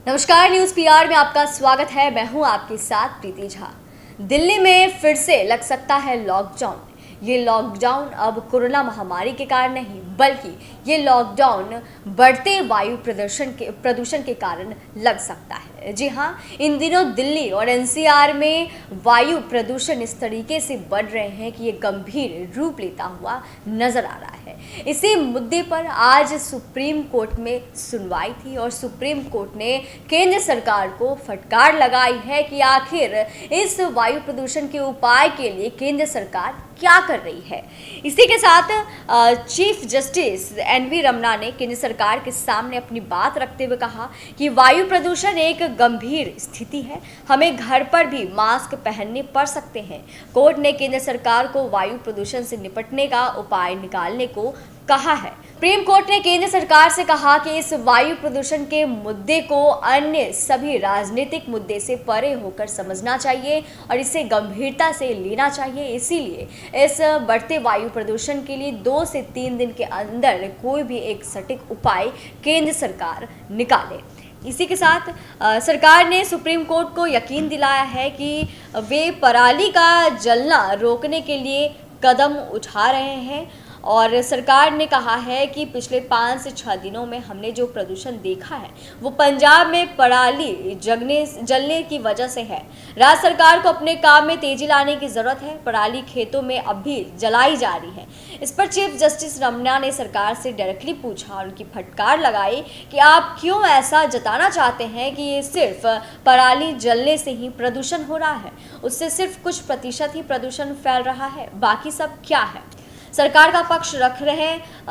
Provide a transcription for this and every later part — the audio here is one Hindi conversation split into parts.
नमस्कार, न्यूज पीआर में आपका स्वागत है। मैं हूं आपके साथ प्रीति झा। दिल्ली में फिर से लग सकता है लॉकडाउन। ये लॉकडाउन अब कोरोना महामारी के कारण नहीं, बल्कि ये लॉकडाउन बढ़ते वायु प्रदूषण के कारण लग सकता है। जी हाँ, इन दिनों दिल्ली और एनसीआर में वायु प्रदूषण इस तरीके से बढ़ रहे हैं कि ये गंभीर रूप लेता हुआ नजर आ रहा है। इसी मुद्दे पर आज सुप्रीम कोर्ट में सुनवाई थी और सुप्रीम कोर्ट ने केंद्र सरकार को फटकार लगाई है कि आखिर इस वायु प्रदूषण के उपाय के लिए केंद्र सरकार क्या कर रही है। इसी के साथ चीफ जस्टिस एनवी रमना ने केंद्र सरकार के सामने अपनी बात रखते हुए कहा कि वायु प्रदूषण एक गंभीर स्थिति है, हमें घर पर भी मास्क पहनने पड़ सकते हैं। कोर्ट ने केंद्र सरकार को वायु प्रदूषण से निपटने का उपाय निकालने को कहा है। सुप्रीम कोर्ट ने केंद्र सरकार से कहा कि इस वायु प्रदूषण के मुद्दे को अन्य सभी राजनीतिक मुद्दे से परे होकर समझना चाहिए और इसे गंभीरता से लेना चाहिए। इसीलिए इस बढ़ते वायु प्रदूषण के लिए 2 से 3 दिन के अंदर कोई भी एक सटीक उपाय केंद्र सरकार निकाले। इसी के साथ सरकार ने सुप्रीम कोर्ट को यकीन दिलाया है कि वे पराली का जलना रोकने के लिए कदम उठा रहे हैं और सरकार ने कहा है कि पिछले 5 से 6 दिनों में हमने जो प्रदूषण देखा है वो पंजाब में पराली जलने की वजह से है। राज्य सरकार को अपने काम में तेजी लाने की जरूरत है। पराली खेतों में अब भी जलाई जा रही है। इस पर चीफ जस्टिस रमना ने सरकार से डायरेक्टली पूछा और उनकी फटकार लगाई कि आप क्यों ऐसा जताना चाहते हैं कि ये सिर्फ पराली जलने से ही प्रदूषण हो रहा है, उससे सिर्फ कुछ प्रतिशत ही प्रदूषण फैल रहा है, बाकी सब क्या है। सरकार का पक्ष रख रहे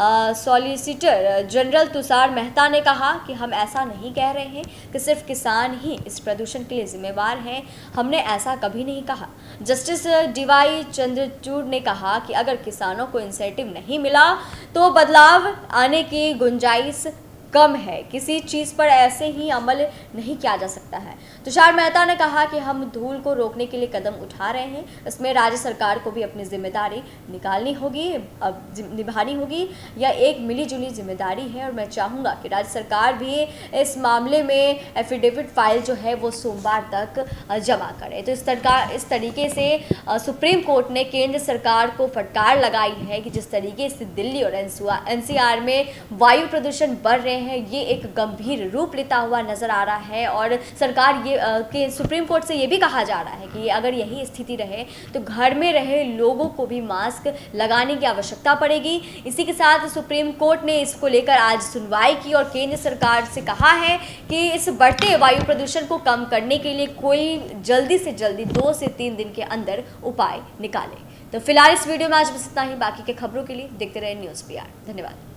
सॉलिसिटर जनरल तुषार मेहता ने कहा कि हम ऐसा नहीं कह रहे हैं कि सिर्फ किसान ही इस प्रदूषण के लिए जिम्मेवार हैं, हमने ऐसा कभी नहीं कहा। जस्टिस डीवाई चंद्रचूड़ ने कहा कि अगर किसानों को इंसेंटिव नहीं मिला तो बदलाव आने की गुंजाइश कम है, किसी चीज़ पर ऐसे ही अमल नहीं किया जा सकता है। तुषार मेहता ने कहा कि हम धूल को रोकने के लिए कदम उठा रहे हैं, इसमें राज्य सरकार को भी अपनी जिम्मेदारी निभानी होगी। यह एक मिलीजुली जिम्मेदारी है और मैं चाहूँगा कि राज्य सरकार भी इस मामले में एफिडेविट फाइल जो है वो सोमवार तक जमा करे। तो इस तरीके से सुप्रीम कोर्ट ने केंद्र सरकार को फटकार लगाई है कि जिस तरीके से दिल्ली और एनसीआर में वायु प्रदूषण बढ़ रहे हैं ये एक गंभीर रूप लेता हुआ नजर आ रहा है और सरकार के सुप्रीम कोर्ट से ये भी कहा जा रहा है कि अगर यही स्थिति रहे तो घर में रहे लोगों को भी मास्क लगाने की आवश्यकता पड़ेगी। इसी के साथ सुप्रीम कोर्ट ने इसको लेकर आज सुनवाई की और केंद्र सरकार से कहा है कि इस बढ़ते वायु प्रदूषण को कम करने के लिए कोई जल्दी से जल्दी 2 से 3 दिन के अंदर उपाय निकाले। तो फिलहाल इस वीडियो में आज बस इतना ही। बाकी के खबरों के लिए देखते रहे न्यूज़ पीआर। धन्यवाद।